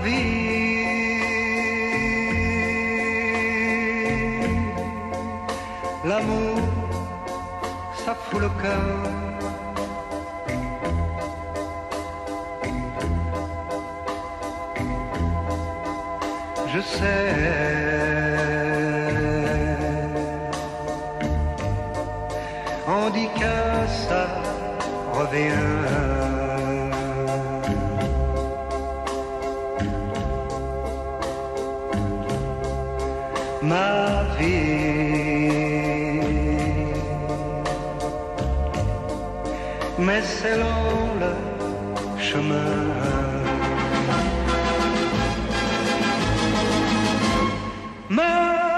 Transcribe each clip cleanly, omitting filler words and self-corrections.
vie. L'amour, ça fout le cœur. Je sais, on dit que ça revient. Ma vie, mais c'est long le chemin. Ma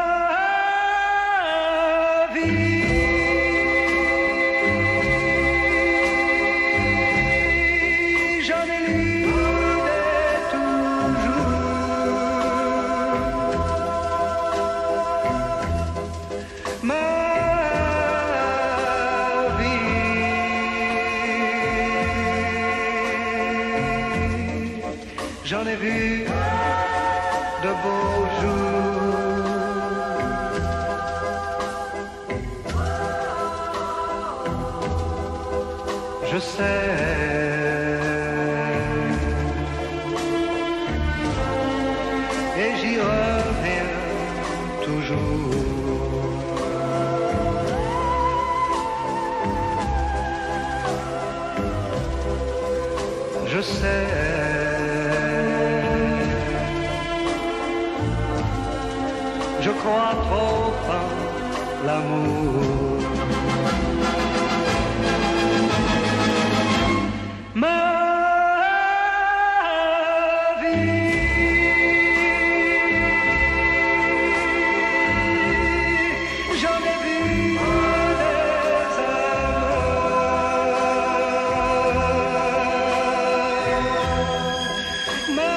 vie, j'en ai lu des toujours. Ma vie, j'en ai vu de beaux jours. Je sais, et j'y reviens toujours. Je sais, je crois trop en l'amour. Ma vie, j'en ai vu des amours. Ma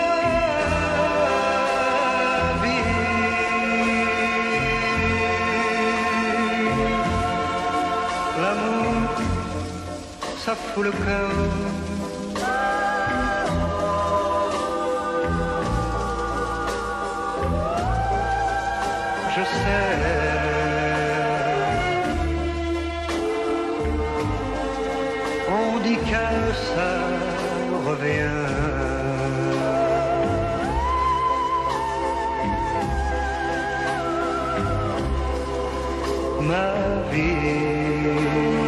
vie, l'amour, ça fout le cœur. Je sais, on dit que ça revient. Ma vie,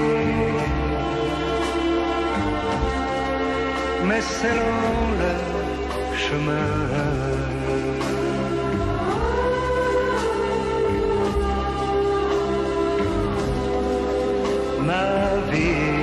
mais c'est long le chemin. Ma vie.